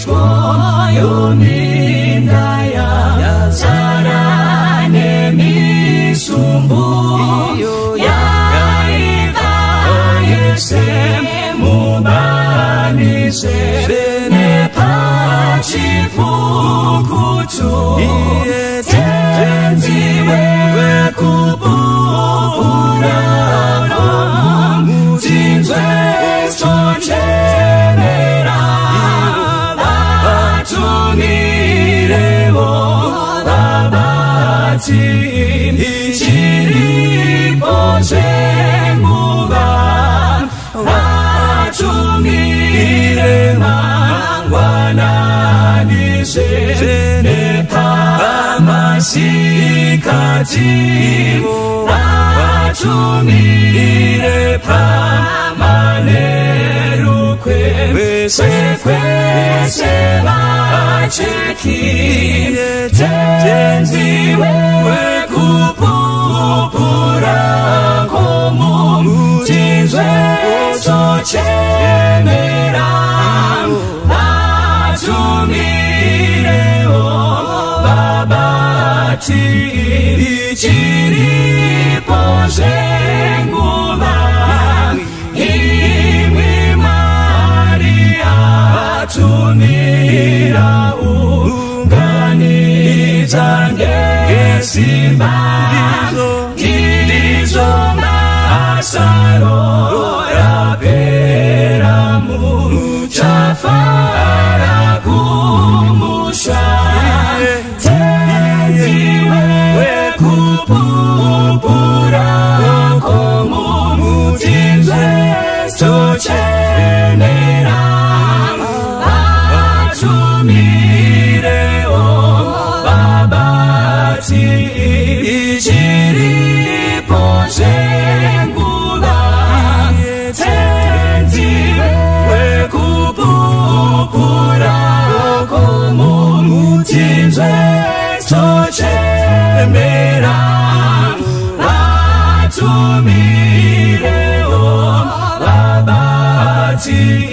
yominaya sarane misumbu yaiva yese mubanise nepachifukutu tenziwe kupupura tinzwe socherera batumirewo babati chiripo chenguva batumire mangwananise nepamasikati batumire pamanerukwe kwese vacheki tenziwe kupupura komu tinzwe sochemera batumirewo babati chiripo zenguva imwi Maria tumira unganidza ngesimba ndizo masaro rapera muchafara kumusha tenziwe kupupura komu tinzwe socherera batumirewo babati chiripo chenguva tenziwe kupupura komu tinzwe sochemera batumirewo babati